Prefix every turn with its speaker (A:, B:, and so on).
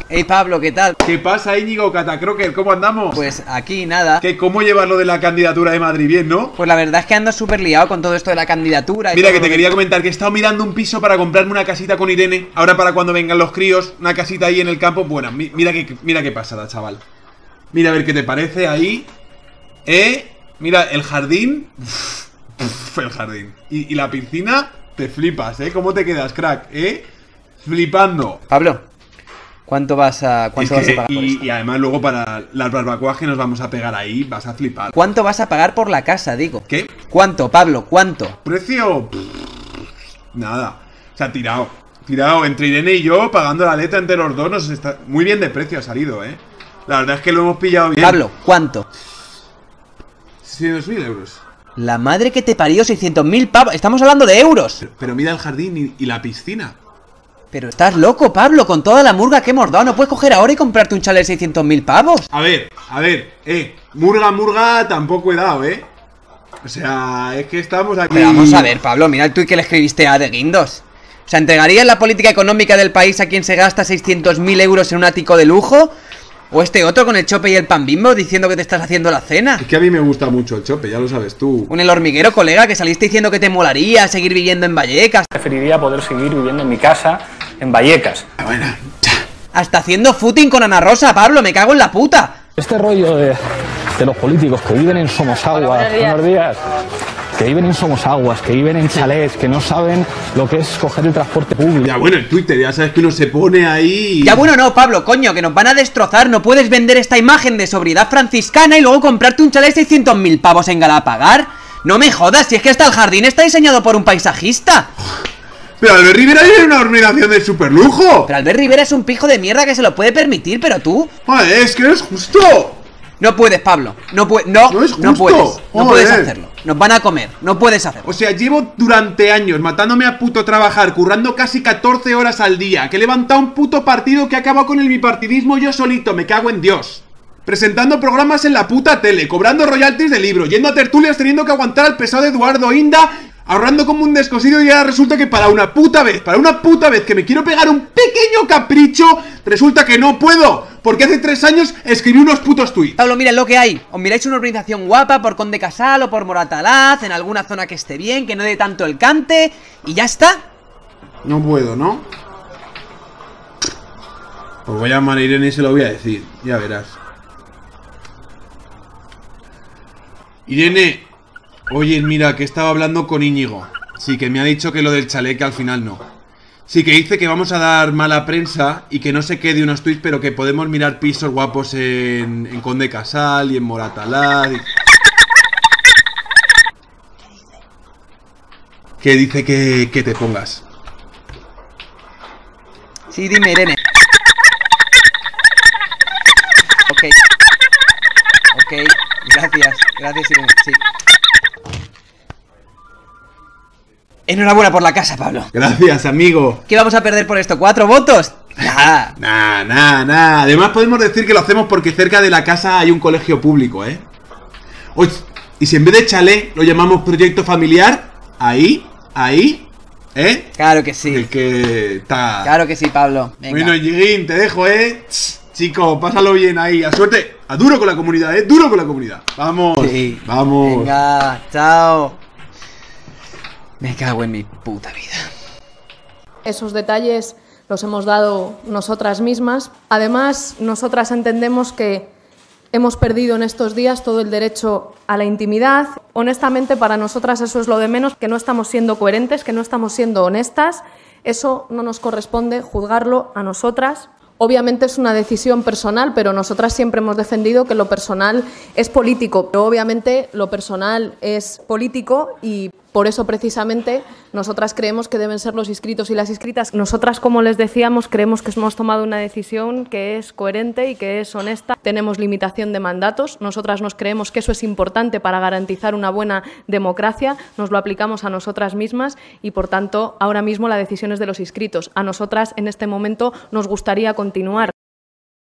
A: Hey Pablo, ¿qué tal?
B: ¿Qué pasa, Íñigo Catacroker? ¿Cómo andamos?
A: Pues aquí nada.
B: ¿Cómo llevas lo de la candidatura de Madrid? Bien, ¿no?
A: Pues la verdad es que ando súper liado con todo esto de la candidatura.
B: Mira, que te quería comentar que he estado mirando un piso para comprarme una casita con Irene. Ahora para cuando vengan los críos, una casita ahí en el campo. Bueno, mira qué pasada, chaval. Mira a ver qué te parece ahí. Mira, el jardín. El jardín. Y la piscina, te flipas, ¿Cómo te quedas, crack? Flipando.
A: Pablo, ¿cuánto vas a pagar por esto?
B: Y además luego para las barbacoas que nos vamos a pegar ahí, vas a flipar.
A: ¿Cuánto vas a pagar por la casa, digo?
B: ¿Qué?
A: ¿Cuánto, Pablo? ¿Cuánto?
B: ¿Precio? Nada. O sea, tirado. Entre Irene y yo, pagando la letra entre los dos, nos está... Muy bien de precio ha salido, La verdad es que lo hemos pillado bien.
A: Pablo, ¿cuánto?
B: 600.000 euros.
A: La madre que te parió, 600.000 pavos. Estamos hablando de euros.
B: Pero mira el jardín y la piscina.
A: Pero estás loco, Pablo, con toda la murga que hemos dado. No puedes coger ahora y comprarte un chalet de 600.000 pavos.
B: A ver, murga tampoco he dado, O sea, es que estamos aquí...
A: Pero vamos a ver, Pablo, mira el tuit que le escribiste a De Guindos. O sea, ¿entregarías la política económica del país a quien se gasta 600.000 euros en un ático de lujo? ¿O este otro con el chope y el pan Bimbo diciendo que te estás haciendo la cena?
B: Es que a mí me gusta mucho el chope, ya lo sabes tú.
A: Un El Hormiguero, colega, que saliste diciendo que te molaría seguir viviendo en Vallecas.
C: Preferiría poder seguir viviendo en mi casa, en Vallecas.
B: Bueno,
A: Hasta haciendo footing con Ana Rosa, Pablo, me cago en la puta.
C: Este rollo de los políticos que viven en Somosaguas, buenos días, que viven en Somosaguas, que viven en chalets, que no saben lo que es coger el transporte público.
B: Ya bueno, el Twitter, ya sabes que uno se pone ahí...
A: Ya bueno, no, Pablo, coño, que nos van a destrozar. No puedes vender esta imagen de sobriedad franciscana y luego comprarte un chalet de 600.000 pavos en Galapagar. No me jodas, si es que hasta el jardín está diseñado por un paisajista.
B: Pero Albert Rivera vive en una urbanización de superlujo.
A: Pero Albert Rivera es un pijo de mierda que se lo puede permitir, pero tú...
B: Joder, es que no es justo.
A: No puedes, Pablo. No
B: es justo.
A: No puedes. No
B: Joder.
A: puedes hacerlo. Nos van a comer. No puedes hacerlo.
B: O sea, llevo durante años matándome a puto trabajar, currando casi 14 horas al día, que he levantado un puto partido que ha acabado con el bipartidismo yo solito, me cago en Dios. Presentando programas en la puta tele, cobrando royalties de libro, yendo a tertulias teniendo que aguantar al pesado Eduardo Inda, ahorrando como un descosido, y ahora resulta que para una puta vez que me quiero pegar un pequeño capricho, resulta que no puedo, porque hace 3 años escribí unos putos tweets.
A: Pablo, mirad lo que hay. Os miráis una urbanización guapa por Conde Casal o por Moratalaz, en alguna zona que esté bien, que no dé tanto el cante, y ya está.
B: No puedo, ¿no? Pues voy a llamar a Irene y se lo voy a decir, ya verás. Irene, oye, mira, que estaba hablando con Íñigo. Sí, que me ha dicho que lo del chalet, que al final no. Sí, que dice que vamos a dar mala prensa y que no se quede unos tweets, pero que podemos mirar pisos guapos en Conde Casal y en Moratalaz. Que dice que te pongas.
A: Sí, dime, Irene. Ok, gracias, Irene, sí. Enhorabuena por la casa, Pablo.
B: Gracias, amigo.
A: ¿Qué vamos a perder por esto? ¿4 votos? Nada.
B: Nah. Además podemos decir que lo hacemos porque cerca de la casa hay un colegio público, Oye, ¿y si en vez de chalet lo llamamos proyecto familiar? Ahí,
A: Claro que sí.
B: El que está...
A: Claro que sí, Pablo. Venga.
B: Bueno, Yiguín, te dejo, Chico, pásalo bien ahí. A suerte. A duro con la comunidad, Duro con la comunidad. Vamos.
A: Sí.
B: Vamos.
A: Venga, chao. Me cago en mi puta vida.
D: Esos detalles los hemos dado nosotras mismas. Además, nosotras entendemos que hemos perdido en estos días todo el derecho a la intimidad. Honestamente, para nosotras eso es lo de menos, que no estamos siendo coherentes, que no estamos siendo honestas. Eso no nos corresponde juzgarlo a nosotras. Obviamente es una decisión personal, pero nosotras siempre hemos defendido que lo personal es político. Pero obviamente lo personal es político y por eso precisamente nosotras creemos que deben ser los inscritos y las inscritas. Nosotras, como les decíamos, creemos que hemos tomado una decisión que es coherente y que es honesta. Tenemos limitación de mandatos. Nosotras nos creemos que eso es importante para garantizar una buena democracia. Nos lo aplicamos a nosotras mismas y, por tanto, ahora mismo la decisión es de los inscritos. A nosotras, en este momento, nos gustaría continuar.